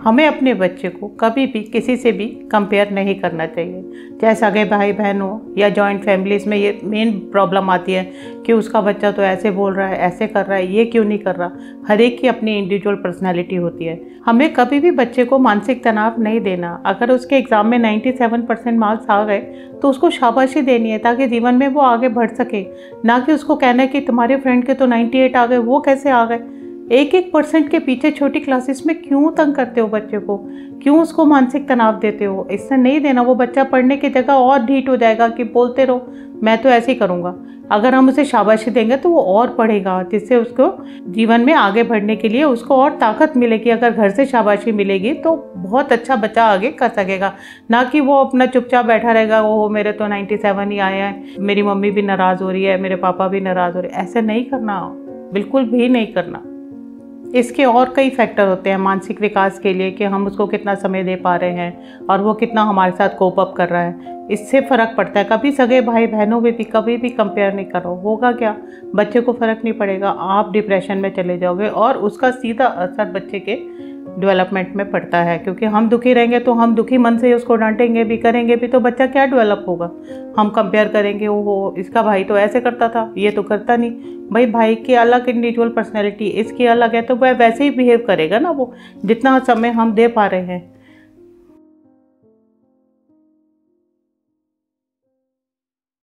हमें अपने बच्चे को कभी भी किसी से भी कंपेयर नहीं करना चाहिए, चाहे सगे भाई बहन हो या जॉइंट फैमिलीज़ में। ये मेन प्रॉब्लम आती है कि उसका बच्चा तो ऐसे बोल रहा है, ऐसे कर रहा है, ये क्यों नहीं कर रहा। हर एक की अपनी इंडिविजुअल पर्सनैलिटी होती है। हमें कभी भी बच्चे को मानसिक तनाव नहीं देना। अगर उसके एग्ज़ाम में 97% मार्क्स आ गए तो उसको शाबाशी देनी है ताकि जीवन में वो आगे बढ़ सके, ना कि उसको कहना है कि तुम्हारे फ्रेंड के तो 98 आ गए, वो कैसे आ गए। 1% के पीछे छोटी क्लासेस में क्यों तंग करते हो बच्चे को, क्यों उसको मानसिक तनाव देते हो। इससे नहीं देना। वो बच्चा पढ़ने की जगह और ढीठ हो जाएगा कि बोलते रहो मैं तो ऐसे ही करूँगा। अगर हम उसे शाबाशी देंगे तो वो और पढ़ेगा, जिससे उसको जीवन में आगे बढ़ने के लिए उसको और ताकत मिलेगी। अगर घर से शाबाशी मिलेगी तो बहुत अच्छा बच्चा आगे कर सकेगा, ना कि वो अपना चुपचाप बैठा रहेगा, वो मेरे तो 97 ही आए हैं, मेरी मम्मी भी नाराज़ हो रही है, मेरे पापा भी नाराज़ हो रहे हैं। ऐसे नहीं करना, बिल्कुल भी नहीं करना। इसके और कई फैक्टर होते हैं मानसिक विकास के लिए कि हम उसको कितना समय दे पा रहे हैं और वो कितना हमारे साथ कोप अप कर रहा है, इससे फ़र्क पड़ता है। कभी सगे भाई बहनों में भी कभी भी कंपेयर नहीं करो, होगा क्या, बच्चे को फ़र्क नहीं पड़ेगा, आप डिप्रेशन में चले जाओगे और उसका सीधा असर बच्चे के डेवलपमेंट में पड़ता है। क्योंकि हम दुखी रहेंगे तो हम दुखी मन से उसको डांटेंगे भी, करेंगे भी, तो बच्चा क्या डेवलप होगा। हम कंपेयर करेंगे, वो इसका भाई तो ऐसे करता था, ये तो करता नहीं। भाई भाई की अलग इंडिविजुअल पर्सनैलिटी, इसकी अलग है, तो वह वैसे ही बिहेव करेगा ना वो, जितना समय हम दे पा रहे हैं।